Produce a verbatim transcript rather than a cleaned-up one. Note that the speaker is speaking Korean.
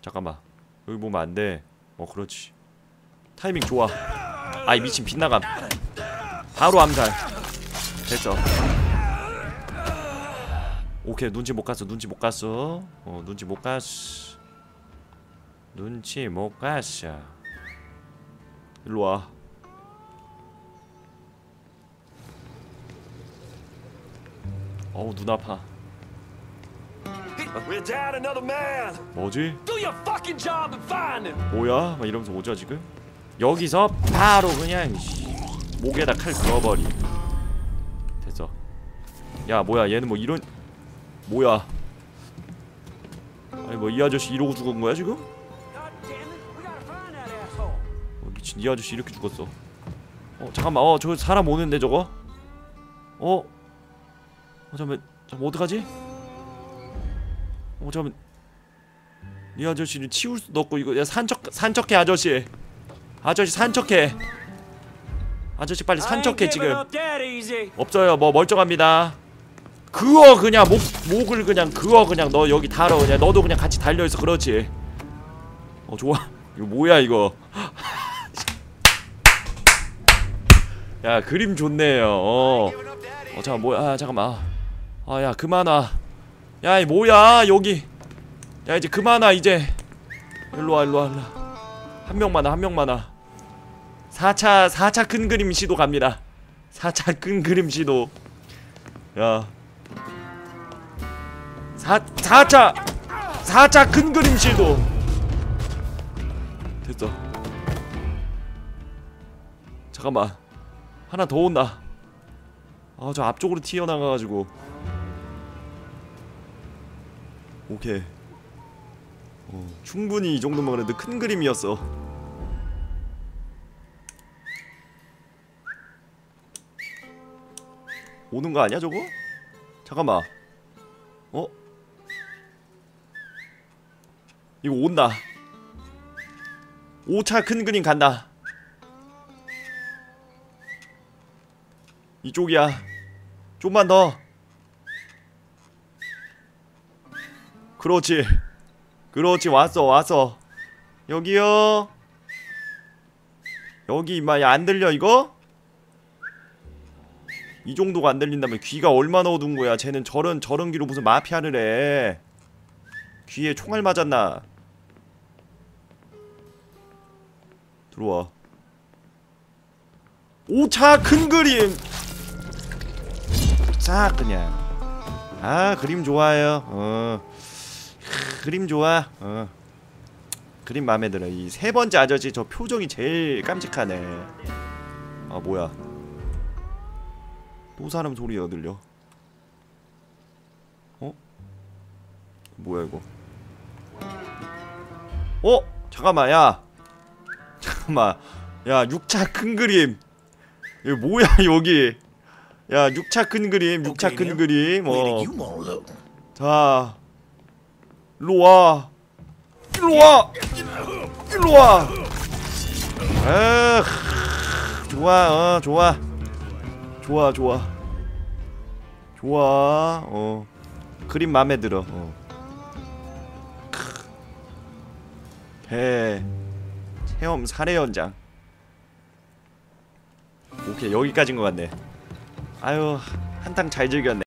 잠깐만. 여기 보면 안돼. 어 그렇지. 타이밍 좋아. 아이 미친 빗나감. 바로 암살. 됐어. 오케이 눈치 못 갔어. 눈치 못 갔어. 어 눈치 못 갔어. 눈치 못 갔어. 일로와. 어우 눈 아파. 뭐지? 뭐야? 막 이러면서 오죠 지금? 여기서 바로 그냥 목에다 칼 그어버리. 됐어. 야 뭐야 얘는 뭐 이런 뭐야? 아니 뭐 이 아저씨 이러고 죽은 거야 지금? 어, 미친 이 아저씨 이렇게 죽었어. 어 잠깐만. 어 저 사람 오는데 저거? 어? 어 잠깐만. 잠깐만 어떡하지? 어 잠깐만. 이 아저씨를 치울 수도 없고 이거 야 산척 산척해 아저씨. 아저씨 산척해. 아저씨 빨리 산척해 지금. 없어요. 뭐 멀쩡합니다. 그어 그냥 목 목을 그냥 그어 그냥 너 여기 달어 그냥 너도 그냥 같이 달려 있어. 그렇지. 어 좋아. 이거 뭐야 이거. 야 그림 좋네요. 어. 어 잠깐 뭐야. 아 잠깐만. 아 야 그만 와. 야 이 뭐야 여기. 야 이제 그만 와 이제. 일로와 일로와 일로와. 한 명만 와 한 명만 와. 사차 사차 큰 그림 시도 갑니다. 사차 큰 그림 시도. 야 사 사차 사차 큰 그림 시도. 됐어. 잠깐만. 하나 더 온다. 아 저 앞쪽으로 튀어나가가지고. 오케이. 어, 충분히 이 정도면 그래도 큰 그림이었어. 오는 거 아니야 저거? 잠깐만. 어? 이거 온다. 오 차 큰 그림 간다. 이쪽이야. 좀만 더. 그렇지. 그렇지 왔어 왔어. 여기요. 여기 임마. 야 안 들려 이거? 이 정도가 안 들린다면 귀가 얼마나 어두운 거야. 쟤는 저런 저런 귀로 무슨 마피아를 해. 귀에 총알 맞았나? 들어와. 오 차 큰 그림. 싹 그냥. 아 그림 좋아요. 어 그림 좋아. 어 그림 맘에 들어. 이 세 번째 아저씨 저 표정이 제일 깜찍하네. 아 뭐야? 또 사람 소리가 들려. 어? 뭐야 이거? 어? 잠깐만 야 잠깐만 야 육 차 큰 그림. 이거 뭐야 여기. 야 육 차 큰 그림 육 차 큰 그림. 어 자 일로와 일로와 일로와. 에휴 좋아. 어 좋아 좋아 좋아 좋아. 어 그림 맘에 들어. 어 배 체험 살해 현장. 오케이 여기까지인 것 같네. 아유 한탕 잘 즐겼네.